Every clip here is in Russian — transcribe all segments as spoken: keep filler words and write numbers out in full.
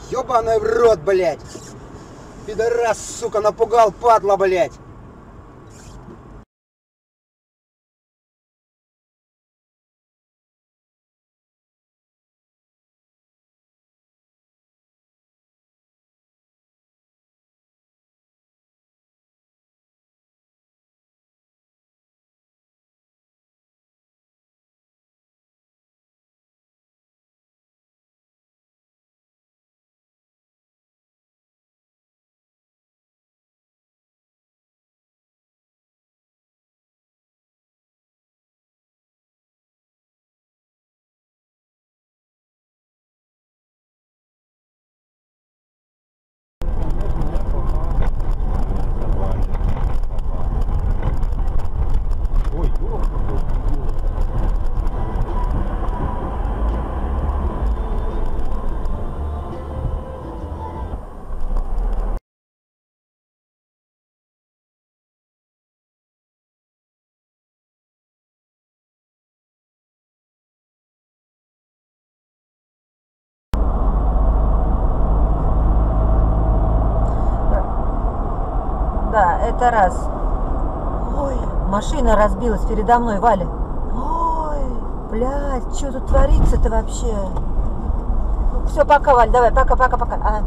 Ёбаный в рот, блядь! Пидорас, сука, напугал, падла, блядь! Да, это раз. Ой, машина разбилась передо мной, Валя. Ой, блядь, что тут творится-то вообще? Все, пока, Валь, давай, пока, пока, пока. А.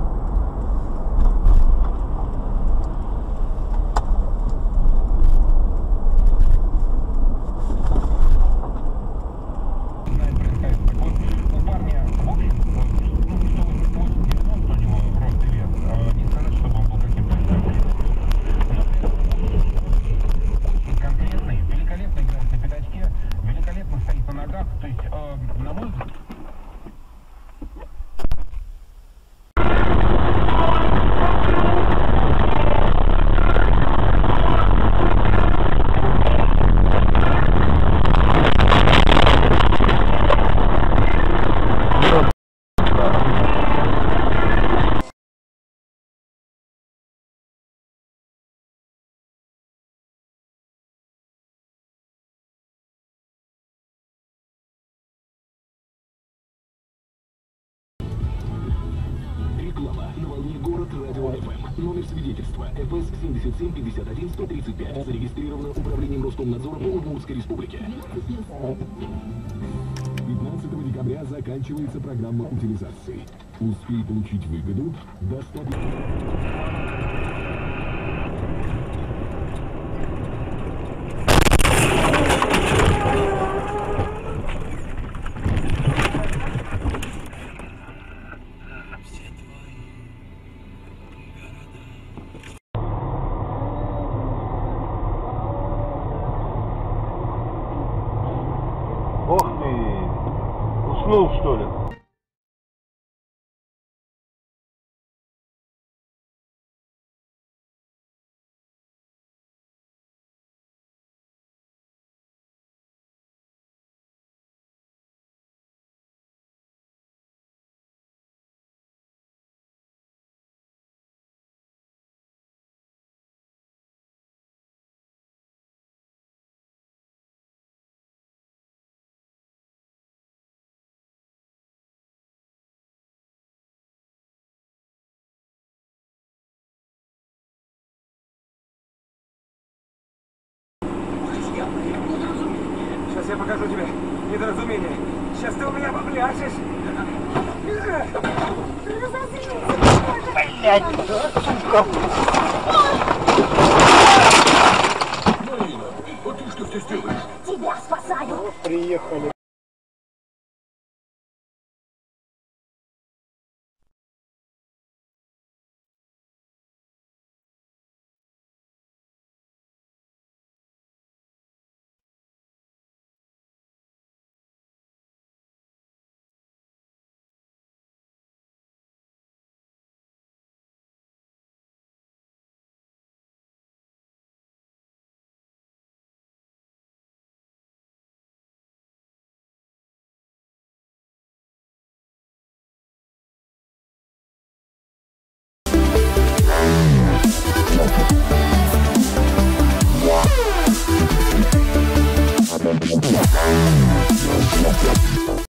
Номер свидетельства эф эс семьдесят семь пятьдесят один сто тридцать пять. Зарегистрировано Управлением Роскомнадзора по Удмуртской республике. пятнадцатого декабря заканчивается программа утилизации. Успей получить выгоду достаточно. Ох ты, уснул что ли? Сейчас я покажу тебе недоразумение. Сейчас ты у меня попляшешь. Блядь, сука. Марина, а ты что здесь делаешь? Тебя спасаю. Приехали. We'll be right back.